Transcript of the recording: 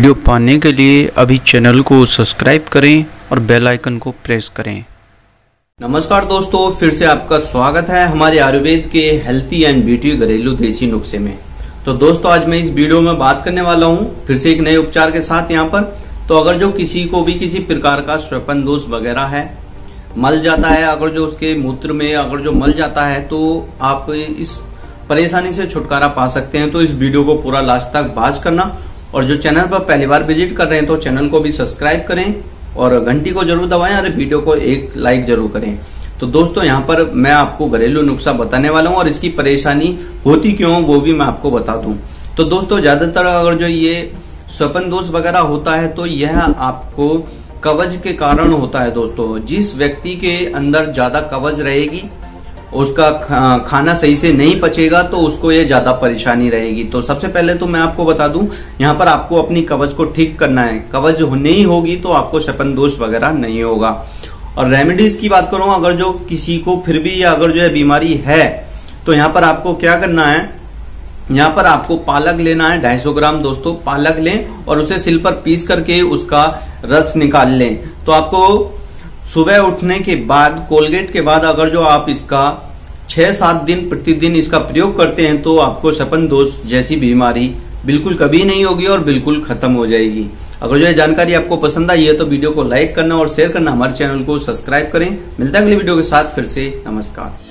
Video पाने के लिए अभी चैनल को सब्सक्राइब करें और बेल आइकन को प्रेस करें। नमस्कार दोस्तों, फिर से आपका स्वागत है हमारे आयुर्वेद के हेल्थी एंड ब्यूटी घरेलू देसी नुस्खे में। तो दोस्तों आज मैं इस वीडियो में बात करने वाला हूं फिर से एक नए उपचार के साथ यहाँ पर। तो अगर जो किसी को भी किसी प्रकार का श्वसन दोष वगैरह है, मल जाता है, अगर जो उसके मूत्र में अगर जो मल जाता है तो आप इस परेशानी से छुटकारा पा सकते हैं। तो इस वीडियो को पूरा लास्ट तक वॉच करना और जो चैनल पर पहली बार विजिट कर रहे हैं तो चैनल को भी सब्सक्राइब करें और घंटी को जरूर दबाएं और वीडियो को एक लाइक जरूर करें। तो दोस्तों यहाँ पर मैं आपको घरेलू नुस्खा बताने वाला हूँ और इसकी परेशानी होती क्यों वो भी मैं आपको बता दूं। तो दोस्तों ज्यादातर अगर जो ये श्वसन दोष वगैरह होता है तो यह आपको कब्ज के कारण होता है। दोस्तों जिस व्यक्ति के अंदर ज्यादा कब्ज रहेगी, उसका खाना सही से नहीं पचेगा तो उसको ये ज्यादा परेशानी रहेगी। तो सबसे पहले तो मैं आपको बता दूं, यहाँ पर आपको अपनी कब्ज को ठीक करना है। कब्ज नहीं होगी तो आपको श्वसन दोष वगैरह नहीं होगा। और रेमेडीज की बात करूं, अगर जो किसी को फिर भी अगर जो है बीमारी है तो यहाँ पर आपको क्या करना है, यहाँ पर आपको पालक लेना है 250 ग्राम। दोस्तों पालक लें और उसे सिल पर पीस करके उसका रस निकाल लें। तो आपको सुबह उठने के बाद, कोलगेट के बाद अगर जो आप इसका 6-7 दिन प्रतिदिन इसका प्रयोग करते हैं तो आपको श्वसन दोष जैसी बीमारी बिल्कुल कभी नहीं होगी और बिल्कुल खत्म हो जाएगी। अगर जो ये जानकारी आपको पसंद आई है तो वीडियो को लाइक करना और शेयर करना, हमारे चैनल को सब्सक्राइब करें। मिलता है अगली वीडियो के साथ फिर से। नमस्कार।